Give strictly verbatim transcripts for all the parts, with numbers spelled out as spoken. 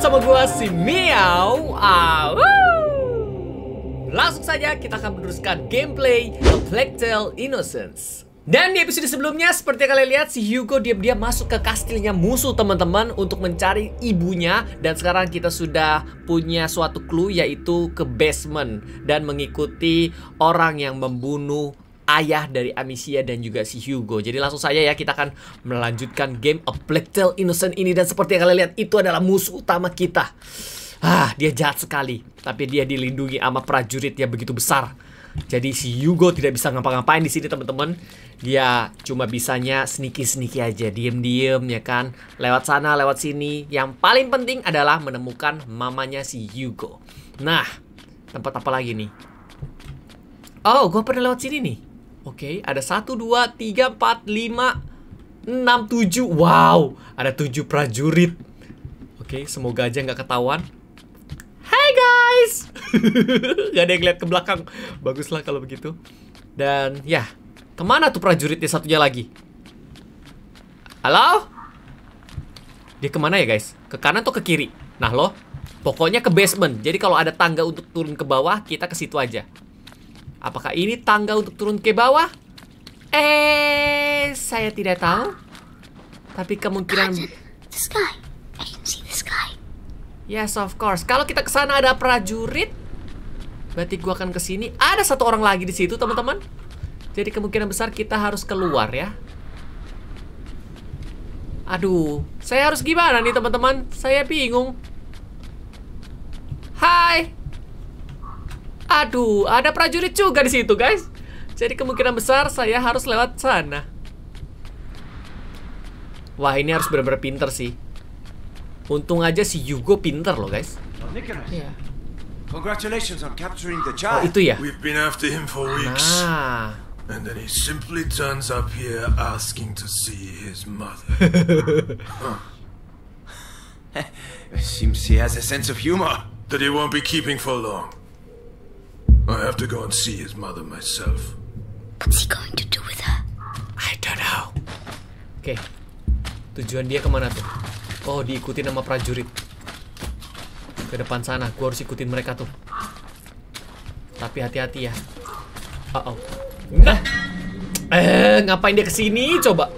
bersama gua si Miao. Ah, langsung saja kita akan meneruskan gameplay A Plague Tale: Innocence. Dan di episode sebelumnya, seperti yang kalian lihat, si Hugo diam-diam masuk ke kastilnya musuh teman-teman untuk mencari ibunya. Dan sekarang kita sudah punya suatu clue, yaitu ke basement dan mengikuti orang yang membunuh ayah dari Amicia dan juga si Hugo. Jadi langsung saja ya, kita akan melanjutkan game A Plague Tale: Innocence ini. Dan seperti yang kalian lihat, itu adalah musuh utama kita. Ah, dia jahat sekali, tapi dia dilindungi sama prajurit yang begitu besar. Jadi si Hugo tidak bisa ngapa-ngapain di sini teman-teman. Dia cuma bisanya sneaky-sneaky aja, diem-diem ya kan, lewat sana, lewat sini. Yang paling penting adalah menemukan mamanya si Hugo. Nah, tempat apa lagi nih? Oh, gue pernah lewat sini nih. Oke, ada satu, dua, tiga, empat, lima, enam, tujuh. Wow, ada tujuh prajurit. Oke, semoga aja nggak ketahuan. Hai guys. Gak ada yang lihat ke belakang. Baguslah kalau begitu. Dan ya, kemana tuh prajuritnya satunya lagi? Halo? Dia kemana ya guys? Ke kanan atau ke kiri? Nah loh, pokoknya ke basement. Jadi kalau ada tangga untuk turun ke bawah, kita ke situ aja. Apakah ini tangga untuk turun ke bawah? Eh, saya tidak tahu. Tapi kemungkinan... The sky. I can see the sky. Yes, of course. Kalau kita ke sana ada prajurit, berarti gua akan ke sini. Ada satu orang lagi di situ, teman-teman. Jadi kemungkinan besar kita harus keluar ya. Aduh, saya harus gimana nih, teman-teman? Saya bingung. Hai. Aduh, ada prajurit juga di situ, guys. Jadi kemungkinan besar saya harus lewat sana. Wah, ini harus benar-benar pinter sih. Untung aja si Hugo pinter loh, guys. Oh, Nicholas. Yeah. Congratulations on capturing the Oh, child. itu ya. We've been after him for weeks. Nah. And then he simply turns up here asking to see his mother. Seems he has a sense of humor. That he won't be keeping for long. I have to go and see his mother myself. What's he going to do with her? I don't know. Oke. Tujuan dia kemana tuh? Oh, diikutin sama prajurit. Ke depan sana. Gua harus ikutin mereka tuh. Tapi hati-hati ya. Uh oh. Nah. Eh, ngapain dia kesini? Coba.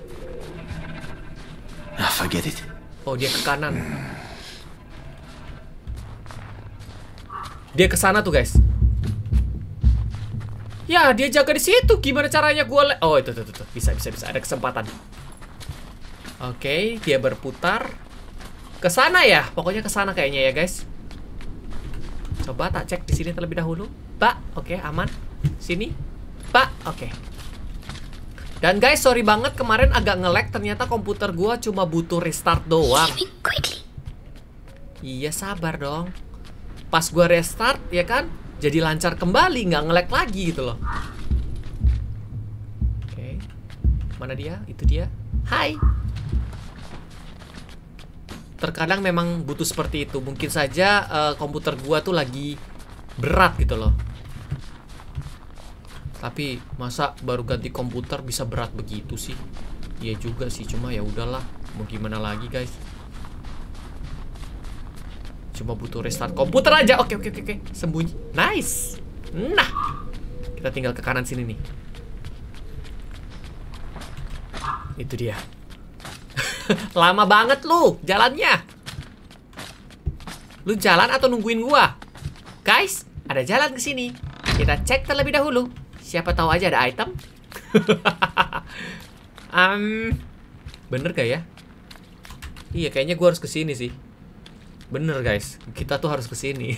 Ah, forget it. Oh, dia ke kanan. Dia ke sana tuh, guys. Ya, dia jaga di situ. Gimana caranya gua le Oh, itu tuh, tuh, tuh. Bisa, bisa, bisa. Ada kesempatan. Oke, dia berputar ke sana ya. Pokoknya ke sana kayaknya ya, guys. Coba tak cek di sini terlebih dahulu. Pak, oke, aman. Sini. Pak, oke. Dan guys, sorry banget kemarin agak nge-lag. Ternyata komputer gua cuma butuh restart doang. Iya, sabar dong. Pas gua restart, ya kan, jadi lancar kembali, nggak nge-lag lagi gitu loh. Oke. Mana dia? Itu dia. Hai. Terkadang memang butuh seperti itu. Mungkin saja uh, komputer gua tuh lagi berat gitu loh. Tapi masa baru ganti komputer bisa berat begitu sih? Iya juga sih, cuma ya udahlah. Mau gimana lagi, guys? Cuma butuh restart komputer aja. Oke, oke, oke, oke. Sembunyi. Nice. Nah, kita tinggal ke kanan sini nih. Itu dia. Lama banget lu jalannya. Lu jalan atau nungguin gua? Guys, ada jalan ke sini. Kita cek terlebih dahulu. Siapa tahu aja ada item. um, bener gak ya? Iya, kayaknya gua harus ke sini sih. Bener guys, kita tuh harus ke sini.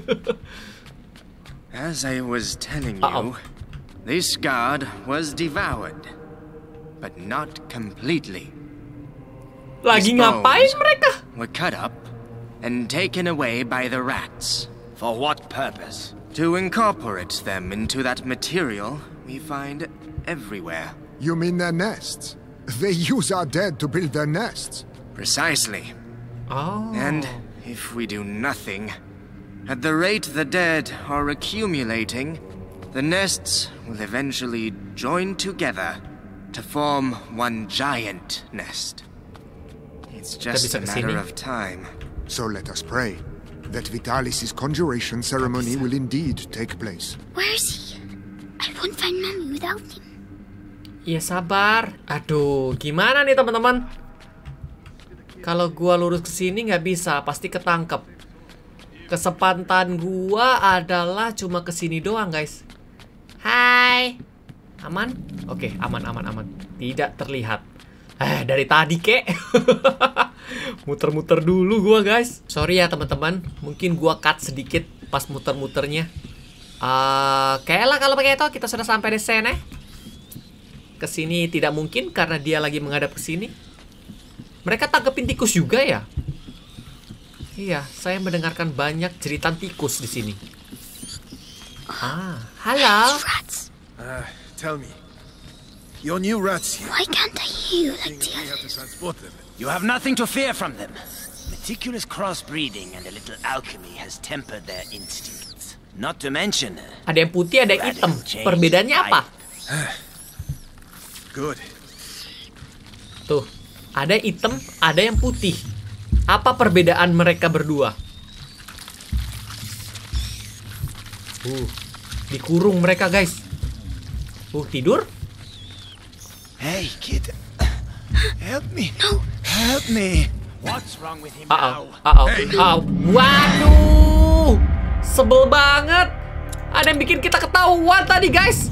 As I was telling you, Uh-oh. this guard was devoured, but not completely. Lagi His ngapain bones mereka? Were cut up and taken away by the rats. For what purpose? To incorporate them into that material we find everywhere. You mean their nests? They use our dead to build their nests. Precisely. Oh. And if we do nothing, at the rate the dead are accumulating, the nests will eventually join together to form one giant nest. It's just a matter of time. So let us pray that Vitalis' conjuration ceremony will indeed take place. Where is he? I won't find Mommy without him. Ya sabar. Aduh, gimana nih teman-teman? Kalau gua lurus ke sini nggak bisa, pasti ketangkep. Kesempatan gua adalah cuma ke sini doang, guys. Hai. Aman? Oke, aman, aman, aman. Tidak terlihat. Eh, dari tadi, kek. Muter-muter dulu gua, guys. Sorry ya, teman-teman. Mungkin gua cut sedikit pas muter-muternya. Uh, Kayaknya kalau begitu kita sudah sampai di sana. Kesini tidak mungkin karena dia lagi menghadap ke sini. Mereka tangkepin tikus juga ya? Iya, saya mendengarkan banyak jeritan tikus di sini. Ah, halo. Rats. Uh, tell me. Your new rats here. Why can't I hear you like the We have to others? transport them. You have nothing to fear from them. Meticulous crossbreeding and a little alchemy has tempered their instincts. Not to mention... Ada yang putih, ada yang hitam. Perbedaannya apa? Good. Tuh, ada hitam, ada yang putih. Apa perbedaan mereka berdua? Uh, dikurung mereka, guys. Uh, tidur? Hey, kid. Help me. Help me. What's wrong with him Uh-oh, now? uh-oh, uh-oh. Waduh, sebel banget. Ada yang bikin kita ketahuan tadi, guys.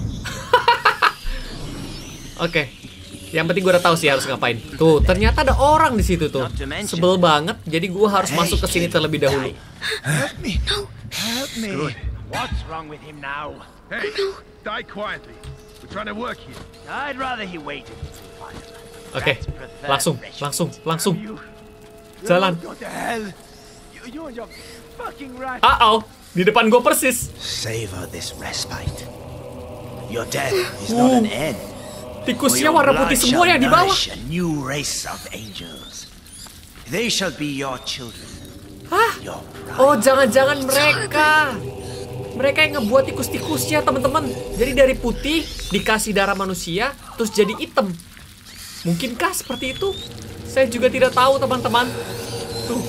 Oke, okay. Yang penting gue udah tahu sih harus ngapain. Tuh, ternyata ada orang di situ tuh. Sebel banget. Jadi gue harus masuk ke sini terlebih dahulu. Help me. Help me. Good. What's wrong with him now? Hey, die quietly. We're trying to work here. I'd rather he waited. Oke, okay. langsung, langsung, langsung. Jalan. What the hell? You, you and your fucking rat. Uh-oh, di depan gue persis. Savor this respite. Your death is not an end. Tikusnya warna putih semua yang di bawah. A new race of angels. They shall be your children. Hah? Your pride. Oh, jangan-jangan mereka. Mereka yang ngebuat tikus-tikusnya, teman-teman. Jadi dari putih dikasih darah manusia, terus jadi hitam. Mungkinkah seperti itu? Saya juga tidak tahu, teman-teman. Tuh.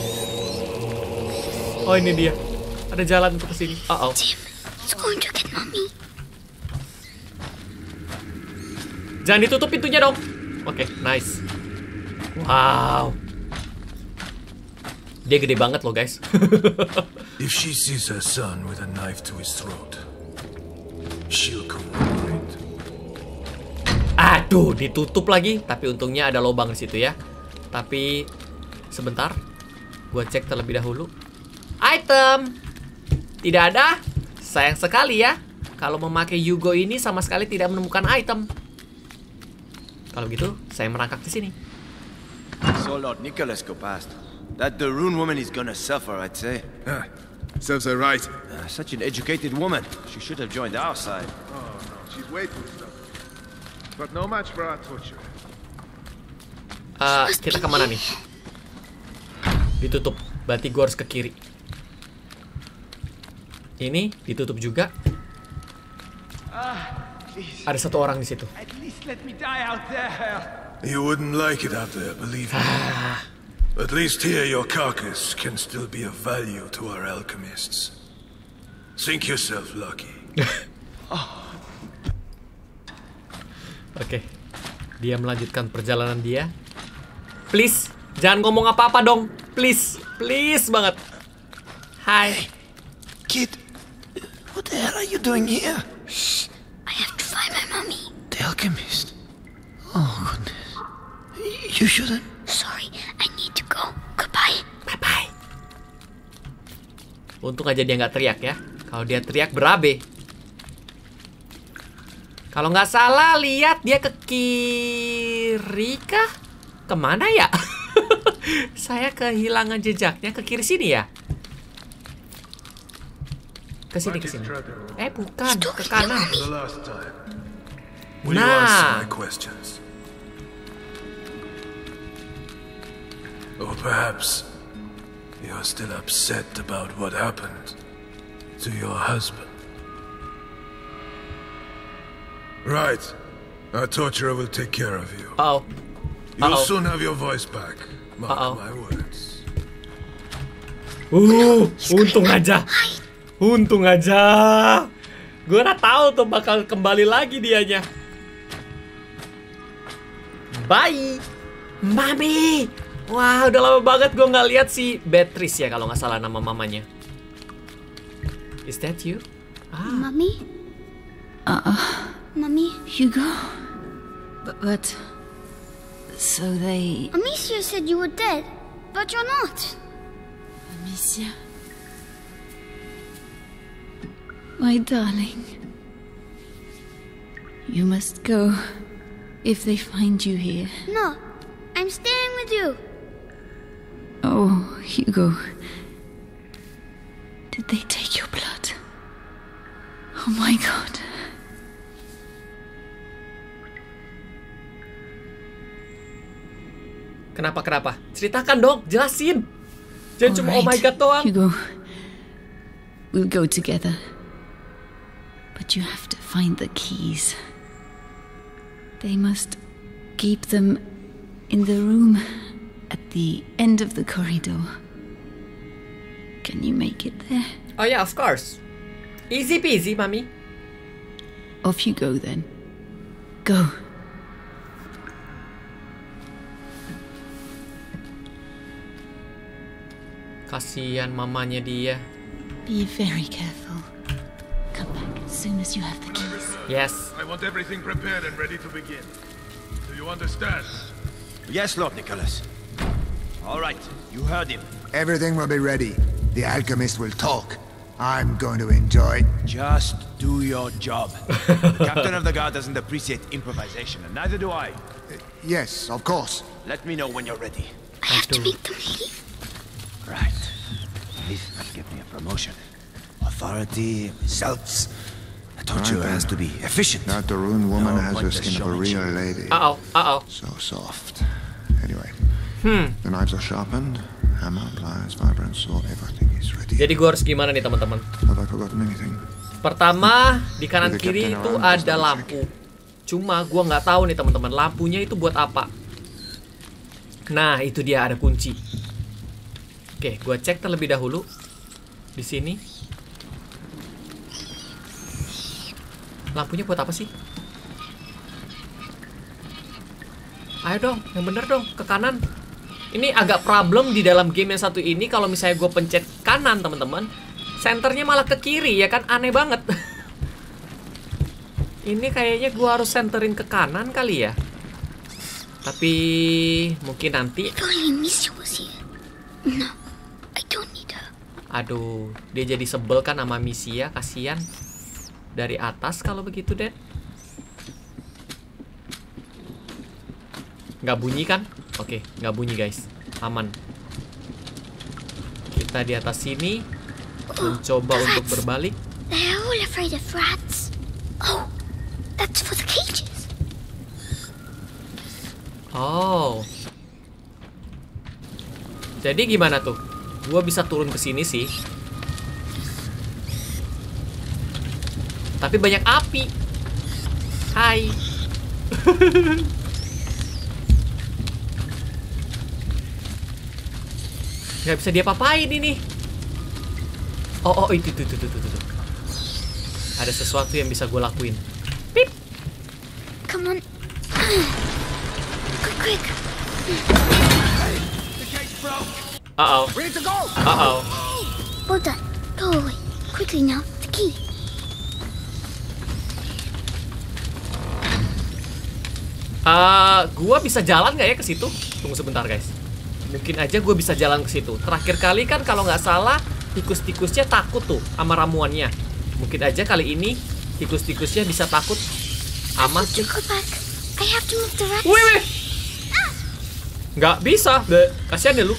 Oh, ini dia. Ada jalan untuk ke sini. Uh-oh. Tim, it's going to get Mommy. Jangan ditutup pintunya dong. Oke, okay, nice. Wow. Dia gede banget loh, guys. If she sees her son with a knife to his throat, she'll cooperate. Aduh, ditutup lagi. Tapi untungnya ada lubang di situ ya. Tapi sebentar, gua cek terlebih dahulu. Item. Tidak ada. Sayang sekali ya. Kalau memakai Hugo ini sama sekali tidak menemukan item. Kalau gitu, saya merangkak di sini. So Lord Nicholas go past. That the Rune woman is gonna suffer, I'd say. Ah, serves her right. Uh, such an educated woman. She should have joined our side. Oh no, she's way too stubborn. But no match for our torture. Uh, kita kemana nih? Ditutup. Berarti gue harus ke kiri. Ini ditutup juga. Ada satu orang di situ. At least let me die out there. You wouldn't like it out there, believe me. At least here your carcass can still be of value to our alchemists. Think yourself lucky. Oke, okay. Dia melanjutkan perjalanan dia. Please, jangan ngomong apa-apa dong. Please, please banget. Hai. Hey, kid, what the hell are you doing here? Shh, I have to find my Mommy. The alchemist. Oh goodness. You shouldn't. Sorry, I need to go. Goodbye. Bye-bye. Untung aja dia nggak teriak ya. Kalau dia teriak berabe. Kalau nggak salah lihat dia ke kiri kah? Kemana ya? Saya kehilangan jejaknya. Ke kiri sini ya? Ke sini, ke sini. Eh bukan, ke kanan. For the last time. Will you answer my questions? Or perhaps you're still upset about what happened to your husband. Right. Our torturer will take care of you. Uh-oh. You'll Uh-oh. soon have your voice back. Mark Uh-oh. my words. Uh, untung aja. Untung aja. Gue udah tahu tuh bakal kembali lagi dianya. Bye, Mami. Wah, udah lama banget gue nggak lihat si Beatrice ya kalau nggak salah nama mamanya. Is that you? Ah. Mummy? Uh-uh. Mummy? Hugo? But, but... So they... Amicia said you were dead, but you're not. Amicia? My darling. You must go if they find you here. No, I'm staying with you. Oh, Hugo. Did they take your blood? Oh my God. Kenapa, kenapa? Ceritakan dong, jelasin. Jangan cuma oh my God doang. Hugo, we'll go together. But you have to find the keys. They must keep them in the room at the end of the corridor. Can you make it there? Oh yeah, of course. Easy peasy, Mami. Off you go then. Go. Kasihan mamanya dia. Be very careful. Come back as soon as you have the keys. Yes. I want everything prepared and ready to begin. Do you understand? Yes, Lord Nicholas. All right, you heard him. Everything will be ready. The alchemist will talk. I'm going to enjoy. Just do your job. The captain of the guard doesn't appreciate improvisation, and neither do I. Uh, yes, of course. Let me know when you're ready. I have to make them leave. Right. At least that'll give me a promotion. Authority, results. I told you it has to be efficient. That the rune woman No has point the of skin of a real showmanship. lady. Uh-oh, uh-oh. So soft. Anyway. Hmm. The knives are sharpened. Hammer, pliers, vibrant saw. Everything is ready. Jadi gue harus gimana nih teman-teman? Have I forgotten anything? Pertama, di kanan kiri itu ada lampu. Cuma gue nggak tahu nih teman-teman, lampunya itu buat apa. Nah, itu dia ada kunci. Oke, gue cek terlebih dahulu di sini. Lampunya buat apa sih? Ayo dong, yang bener dong, ke kanan. Ini agak problem di dalam game yang satu ini. Kalau misalnya gue pencet kanan teman-teman, senternya malah ke kiri ya kan, aneh banget. Ini kayaknya gue harus senterin ke kanan kali ya. Tapi mungkin nanti. If only Amicia was here. No, I don't need her. Aduh, dia jadi sebel kan sama Amicia, kasihan. Dari atas kalau begitu deh. Nggak bunyi kan? Oke, nggak bunyi guys, aman. Kita di atas sini mencoba Oh, untuk rats. berbalik. They're all afraid of rats. Oh, that's for the cages. Oh, jadi gimana tuh? Gua bisa turun ke sini sih, tapi banyak api. Hai. Gak bisa dia papain ini. Oh, oh itu, itu, itu, itu, itu. Ada sesuatu yang bisa gue lakuin. Pip. Come on. Quick, quick. Uh oh. Ready to go! Uh oh. Well done. Go away. Quickly now. The key. Uh, gua bisa jalan nggak ya ke situ? Tunggu sebentar guys. Mungkin aja gue bisa jalan ke situ. Terakhir kali kan kalau nggak salah tikus-tikusnya takut tuh sama ramuannya. Mungkin aja kali ini tikus-tikusnya bisa takut sama. I have to go back. I have to move the rats. Wih, wih. Nggak bisa. Bleh. Kasihan ya lu.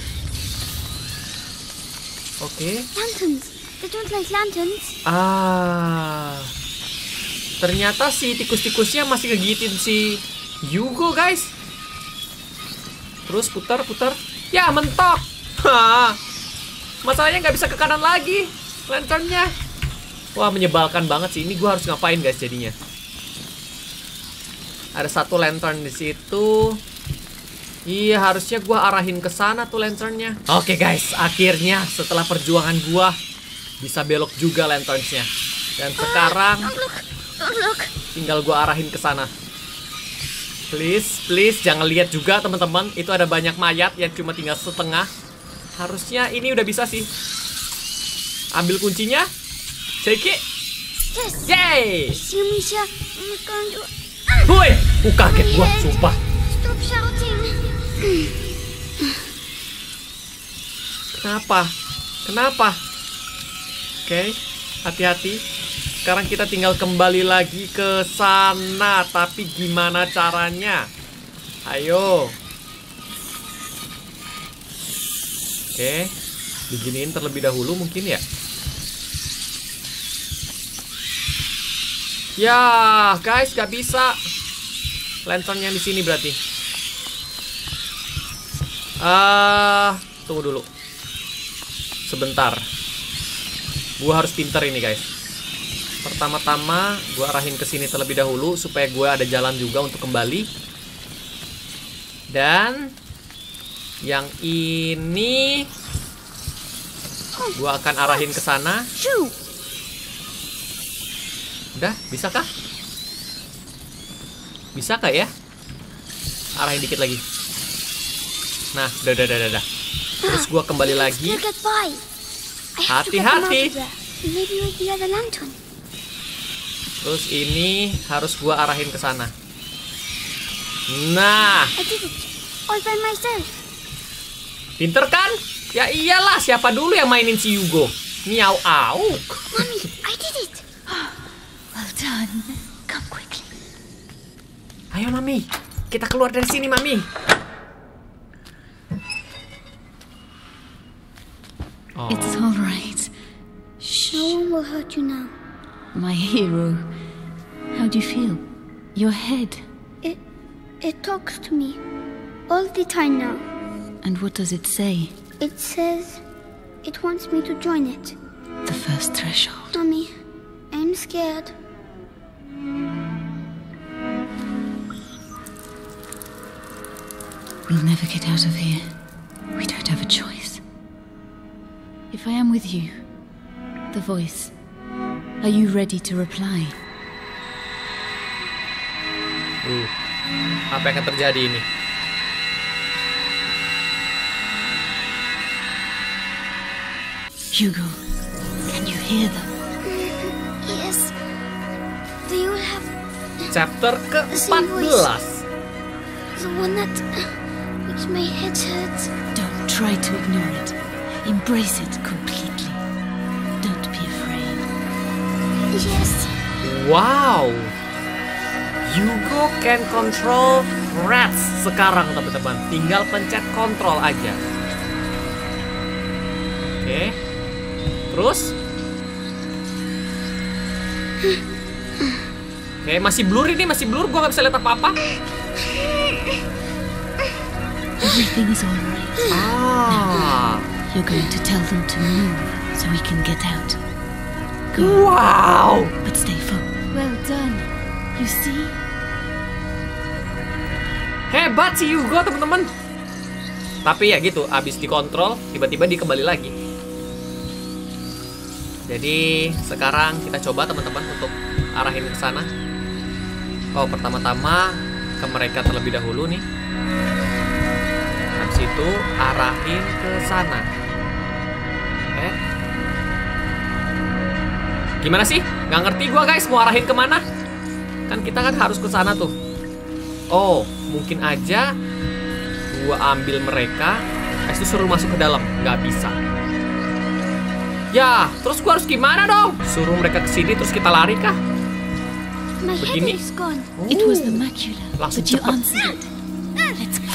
Oke. Lanterns. They don't like lanterns. Ah. Ternyata si tikus-tikusnya masih ngegigitin si Hugo guys. Terus putar, putar. Ya, mentok. Hah. Masalahnya nggak bisa ke kanan lagi lanternnya. Wah, menyebalkan banget sih. Ini gue harus ngapain guys jadinya? Ada satu lantern di situ. Iya, harusnya gua arahin ke sana tuh lanternnya. Oke guys, akhirnya setelah perjuangan gua bisa belok juga lanternsnya. Dan sekarang tinggal gua arahin ke sana. Please, please jangan lihat juga teman-teman, itu ada banyak mayat yang cuma tinggal setengah. Harusnya ini udah bisa sih. Ambil kuncinya. Take it. Yes. Yay! Siamisha, I'm going to... Woi, uh, kaget gua, sumpah. Stop shouting. Kenapa? Kenapa? Oke, hati-hati. Sekarang kita tinggal kembali lagi ke sana. Tapi gimana caranya? Ayo. Oke, beginiin terlebih dahulu mungkin ya. Ya, guys, gak bisa. Lantern yang di sini berarti. Ah, uh, tunggu dulu. Sebentar. Gua harus pinter ini, guys. Pertama-tama gua arahin ke sini terlebih dahulu supaya gua ada jalan juga untuk kembali. Dan yang ini gua akan arahin ke sana. Udah, bisakah? Bisakah ya? Arahin dikit lagi. Nah, udah, udah, udah, udah. Terus gua kembali lagi. Hati-hati. Terus ini harus gua arahin ke sana. Nah. Pinter kan? Ya iyalah, siapa dulu yang mainin si Hugo? Miau auk. Mommy, I did it. Well done. Come quickly. Ayo Mami, kita keluar dari sini Mami. Oh. It's all right. No one will hurt you now. My hero. How do you feel? Your head. It, it talks to me all the time now. And what does it say? It says it wants me to join it. The first threshold. Mommy, I'm scared. We'll never get out of here. We don't have a choice. If I am with you, the voice, are you ready to reply? Uh, apa yang akan terjadi ini? Hugo, can you hear them? Yes. Do you have Chapter ke empat belas. the one that makes my head hurt? Don't try to ignore it. Embrace it completely. Don't be afraid. Yes. Wow. Hugo can control rats sekarang teman-teman. Tinggal pencet kontrol aja. Oke. Okay. Terus? Oke, okay, masih blur ini, masih blur. Gua nggak bisa lihat apa-apa. Everything is all right. Ah. You're going to tell them to move so we can get out. Go. Wow. But stay focused. Well done. You see? Hebat sih Hugo teman-teman. Tapi ya gitu, abis dikontrol, tiba-tiba dia kembali lagi. Jadi sekarang kita coba teman-teman untuk arahin ke sana. Oh, pertama-tama ke mereka terlebih dahulu nih. Habis itu arahin ke sana. Eh? Gimana sih? Nggak ngerti gua guys, mau arahin kemana? Kan kita kan harus ke sana tuh. Oh, mungkin aja gua ambil mereka, habis itu suruh masuk ke dalam. Nggak bisa. Ya, terus gua harus gimana dong? Suruh mereka ke sini terus kita lari kah? My Begini. head is gone. It was the macula, Langsung but you cepet. answered it. Let's go.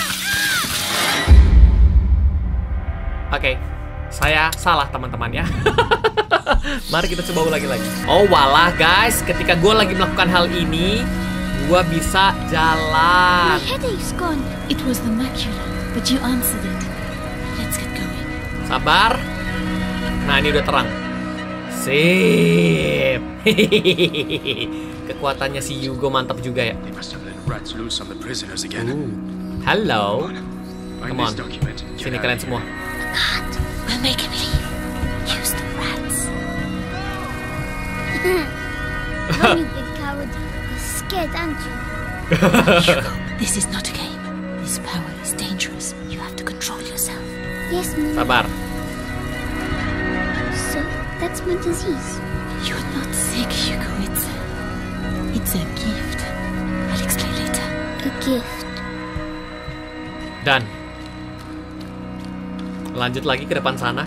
Oke, saya salah teman-teman ya. Mari kita coba ulangi lagi. Oh walah guys, ketika gue lagi melakukan hal ini, gue bisa My jalan. head is gone. It was the macula, but you answered it. Let's get going. Sabar. Nah ini udah terang. Sip. Kekuatannya si Hugo mantap juga ya. They must have let rats loose on the prisoners again. Uh, Halo. Come on. Sini kalian semua. God, we'll make him leave. Use the rats. Run, you big coward. You're scared, aren't you? Hugo, this is not a game. This power is dangerous. You have to control yourself. Yes, Mama. Sabar. So, that's my disease. You're not sick, Hugo. It's a... It's a gift. I'll explain later. A gift. Dan lanjut lagi ke depan sana.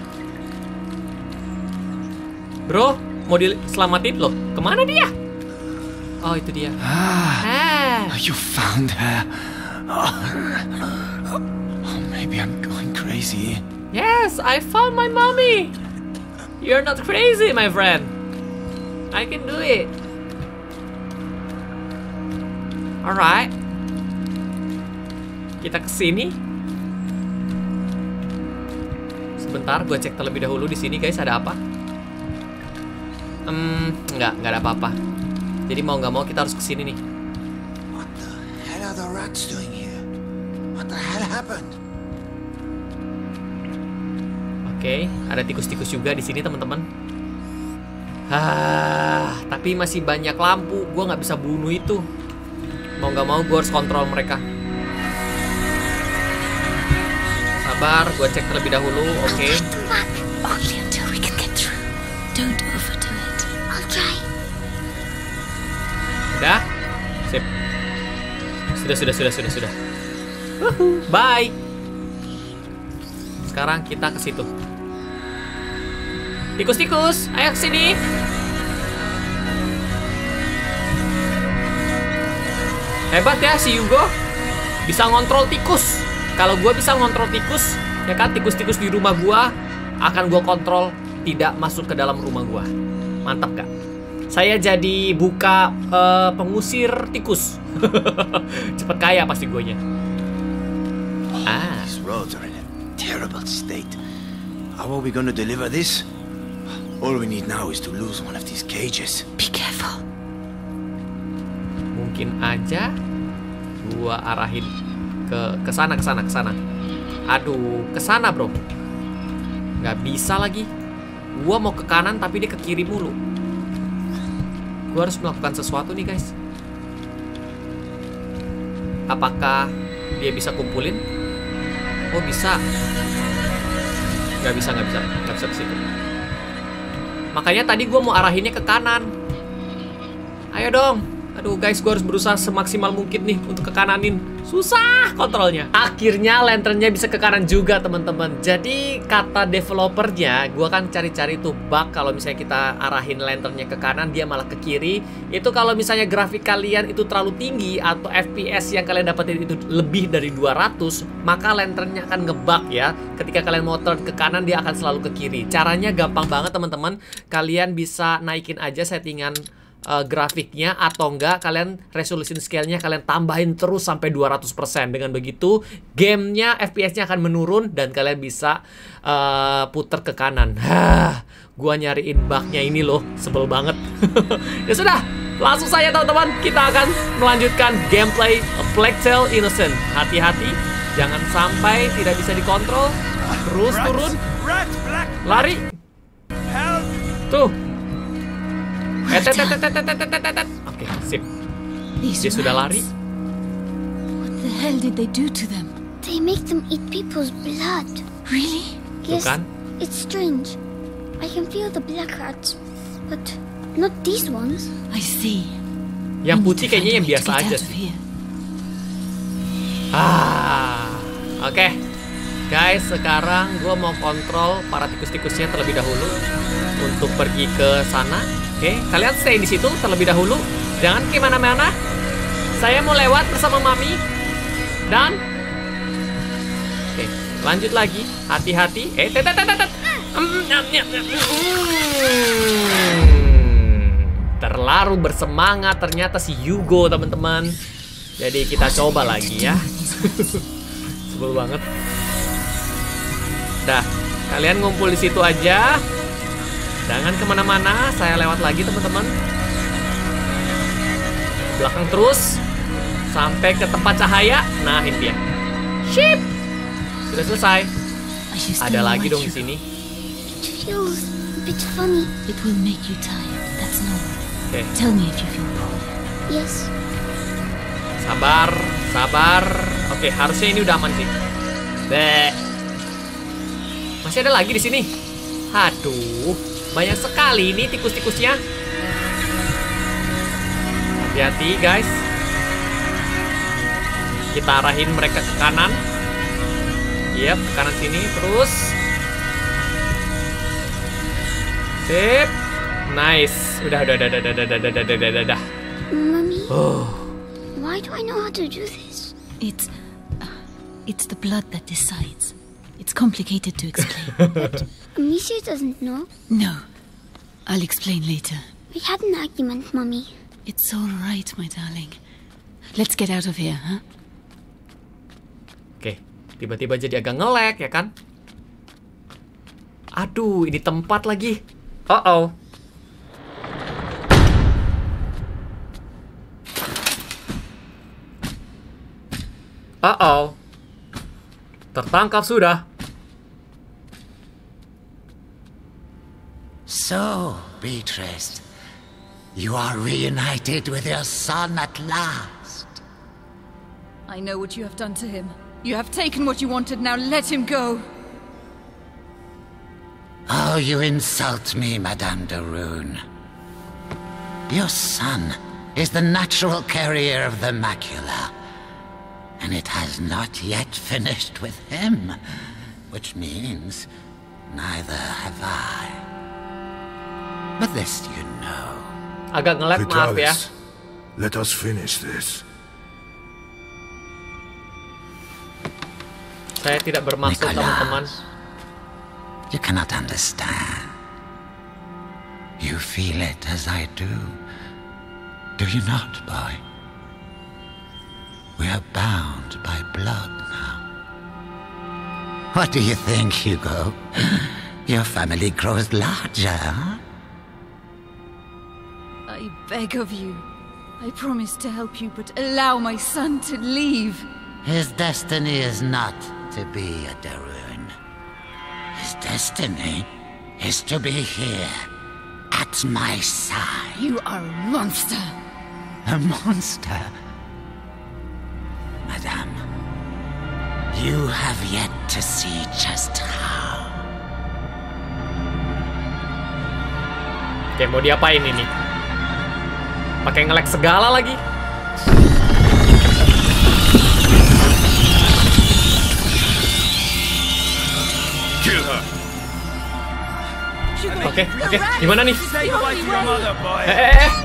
Bro, mau diselamatin loh. Kemana dia? Oh, itu dia. Ah. You found her. Oh, oh, maybe I'm going crazy. Yes, I found my mommy. You're not crazy, my friend. I can do it. Alright. Kita kesini. Sebentar, gue cek terlebih dahulu di sini, guys. Ada apa? Hmm, nggak, nggak ada apa-apa. Jadi mau nggak mau kita harus kesini nih. What the hell are the rats doing here? What the hell happened? Oke, ada tikus-tikus juga di sini, teman-teman. Ah, tapi masih banyak lampu. Gue nggak bisa bunuh itu. Mau nggak mau gue harus kontrol mereka. Sabar, gue cek terlebih dahulu. Oke. Okay. Only until we can get through. Don't overdo it. I'll try. Udah? Sip. Sudah, sudah, sudah, sudah, sudah. Woohoo, bye. Sekarang kita ke situ. Tikus-tikus, ayo kesini. Hebat ya si Hugo. Bisa ngontrol tikus. Kalau gue bisa ngontrol tikus, ya kan, tikus-tikus di rumah gue akan gue kontrol tidak masuk ke dalam rumah gue. Mantap gak? Saya jadi buka uh, pengusir tikus. Cepet kaya pasti gue nya. Ah. These roads are in a terrible state. How are we gonna deliver this? All we need now is to lose one of these cages. Be careful. Mungkin aja gue arahin ke ke sana ke sana ke sana. Aduh, ke sana, bro. Nggak bisa lagi. Gua mau ke kanan tapi dia ke kiri mulu. Gua harus melakukan sesuatu nih, guys. Apakah dia bisa kumpulin? Oh, bisa. Nggak bisa, nggak bisa, nggak bisa ke situ. Makanya tadi gua mau arahinnya ke kanan. Ayo dong. Aduh guys, gue harus berusaha semaksimal mungkin nih untuk ke kananin. Susah kontrolnya. Akhirnya lanternnya bisa ke kanan juga, teman-teman. Jadi kata developernya, gue kan cari-cari tuh bug kalau misalnya kita arahin lanternnya ke kanan, dia malah ke kiri. Itu kalau misalnya grafik kalian itu terlalu tinggi atau F P S yang kalian dapetin itu lebih dari dua ratus, maka lanternnya akan ngebug ya. Ketika kalian mau turn ke kanan, dia akan selalu ke kiri. Caranya gampang banget, teman-teman. Kalian bisa naikin aja settingan Uh, grafiknya, atau enggak kalian resolution scale-nya kalian tambahin terus sampai dua ratus persen. Dengan begitu gamenya F P S-nya akan menurun dan kalian bisa uh, puter ke kanan. Hah, gua nyariin bug-nya ini loh, sebel banget. Ya sudah, langsung saja teman-teman, kita akan melanjutkan gameplay A Plague Tale Innocent. Hati-hati, jangan sampai tidak bisa dikontrol. Terus turun, lari. Tuh. Oke, sip. Dia sudah lari. What the hell did they do to them? They make them eat people's blood. Really? Yes, kan? it's strange. I can feel the black rats, but not these ones. I see. Yang putih kayaknya yang biasa aja sih. Ah, oke. Okay. Guys, sekarang gue mau kontrol para tikus-tikusnya terlebih dahulu untuk pergi ke sana. Oke, okay, kalian stay di situ terlebih dahulu. Jangan kemana-mana. Saya mau lewat bersama Mami. Dan oke, okay, lanjut lagi. Hati-hati. Eh, tet tet tet tet. Terlalu bersemangat ternyata si Hugo, teman-teman. Jadi kita coba lagi ya. Sebel banget. Dah, kalian ngumpul di situ aja. Jangan kemana-mana, saya lewat lagi teman-teman. Belakang terus sampai ke tempat cahaya. Nah, ini dia. Ship. Sudah selesai. I should stay Ada on lagi my dong di trip. sini. It feels a bit funny. It will make you tired. That's normal. Oke, Tell me if you feel bored. Yes. sabar, sabar. Oke, harusnya ini udah aman sih. Beh. Masih ada lagi di sini. Aduh, banyak sekali ini tikus-tikusnya. Hati-hati, guys. Kita arahin mereka ke kanan. Yap, ke kanan sini terus. Sip. Nice. Udah, udah, udah, udah, udah, udah, udah, udah, udah, udah, udah. Mommy, Oh. why do I know how to do this? It's. Uh, it's the blood that decides. It's complicated to explain. Amicia doesn't know. No. I'll explain later. We had an argument, Mommy. It's all right, my darling. Let's get out of here, huh? Oke, tiba-tiba jadi agak nge-lag ya kan? Aduh, ini tempat lagi. Uh-oh. Uh-oh. Tertangkap sudah. So, Beatrice, you are reunited with your son at last. I know what you have done to him. You have taken what you wanted, now let him go. Oh, you insult me, Madame de Rune. Your son is the natural carrier of the macula, and it has not yet finished with him, which means neither have I. But this you know. Agak nge-lag, maaf ya. Vitalis, let us finish this. Saya tidak bermaksud, Nicholas, teman-teman. You cannot understand. You feel it as I do. Do you not, boy? We are bound by blood now. What do you think, Hugo? Your family grows larger, huh? I beg of you. I promise to help you, but allow my son to leave. His destiny is not to be a de Rune. His destiny is to be here, at my side. You are a monster. A monster? Madame, you have yet to see just how. Oke, mau diapain ini? Pakai nge-lag segala lagi. Kill her. Oke, oke. Gimana nih? Say goodbye to your mother, boy. Eh, eh, eh.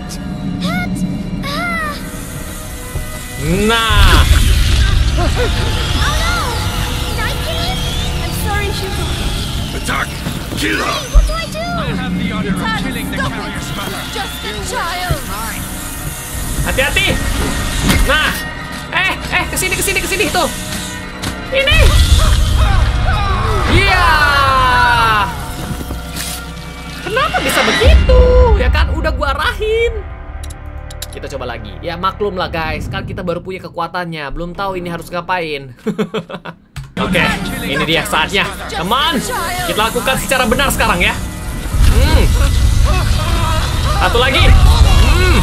Nah. Oh no! Did I kill him? I'm sorry, Hugo. Attack! Kill her! What do I do? I have the honor of killing the Stop carrier's it! mother. Just a child. Hati-hati. Nah. Eh, eh, kesini, kesini, kesini tuh. Ini. Iya. Kenapa bisa begitu? Ya kan, udah gua arahin. Kita coba lagi. Ya maklum lah guys, kan kita baru punya kekuatannya, belum tahu ini harus ngapain. Oke, ini dia saatnya. Teman, kita lakukan secara benar sekarang ya. Hmm. Satu lagi. Hmm.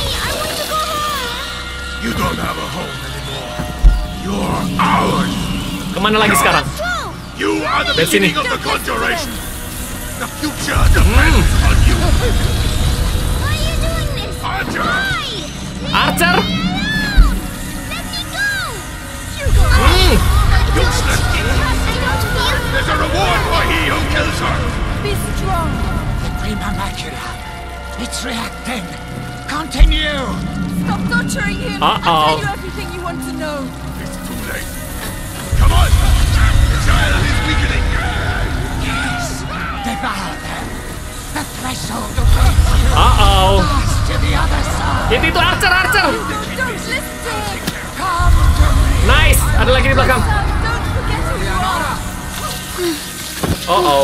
You don't have a home anymore. You're ours. Kemana lagi sekarang? You are the Dari sini. beginning of the conjuration. The future depends on you. Why are you doing this? Archer! Why? Archer. Let me go! Hugo! Hmm. Useless! I don't feel... There's a reward for he who kills her. Be strong. Prima macula. It's reacting. Continue. Stop torturing him. Uh-oh. I'll tell you everything you want to know. It's too late. Come on! The child is weakening. Yes. Devour them. The threshold awaits you. Uh-oh. Pass to the other side. Itu itu Archer, Archer. Don't listen to him. Come to me. Nice. Ada lagi di belakang. Son, don't forget who you are. Oh oh.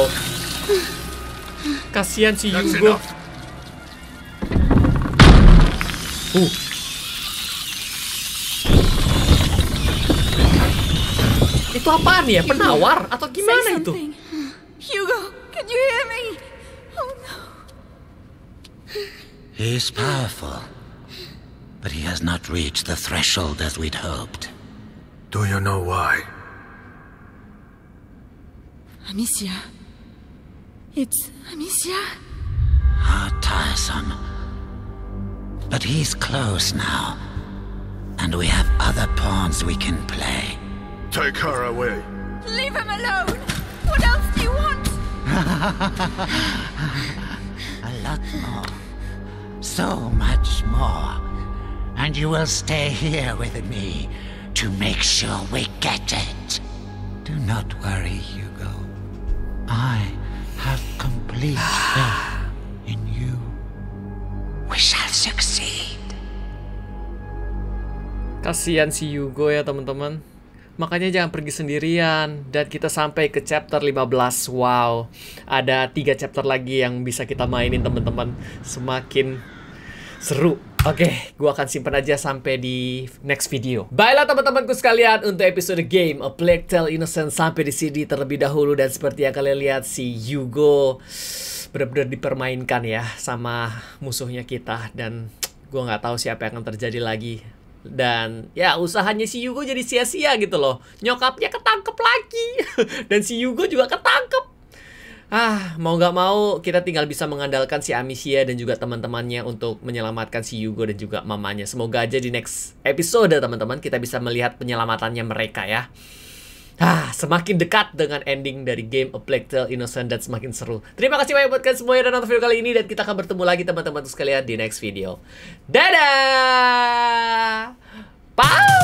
Kasihan si That's Hugo. enough. Uh. Itu apaan ya? Penawar atau gimana itu? Hugo, can you hear me? Oh no. He's powerful, but he has not reached the threshold as we'd hoped. Do you know why? Amicia. It's Amicia. How tiresome. But he's close now, and we have other pawns we can play. Take her away. Leave him alone! What else do you want? A lot more. So much more. And you will stay here with me to make sure we get it. Do not worry, Hugo. I have complete faith in you. We shall succeed. Kasihan si Hugo ya teman-teman. Makanya jangan pergi sendirian. Dan kita sampai ke chapter lima belas. Wow, ada tiga chapter lagi yang bisa kita mainin teman-teman. Semakin seru. Oke, gua akan simpan aja sampai di next video. Baiklah teman-temanku sekalian, untuk episode game A Plague Tale Innocence sampai di sini terlebih dahulu. Dan seperti yang kalian lihat, si Hugo benar-benar dipermainkan ya sama musuhnya kita. Dan gua nggak tahu siapa yang akan terjadi lagi. Dan ya usahanya si Hugo jadi sia-sia gitu loh. Nyokapnya ketangkep lagi. Dan si Hugo juga ketangkep. Ah, mau nggak mau kita tinggal bisa mengandalkan si Amicia dan juga teman-temannya untuk menyelamatkan si Hugo dan juga mamanya. Semoga aja di next episode teman-teman kita bisa melihat penyelamatannya mereka ya. Ah, semakin dekat dengan ending dari game A Plague Tale Innocence dan semakin seru. Terima kasih banyak buat kalian semua yang udah nonton video kali ini. Dan kita akan bertemu lagi teman-teman sekalian di next video. Dadah! Bye!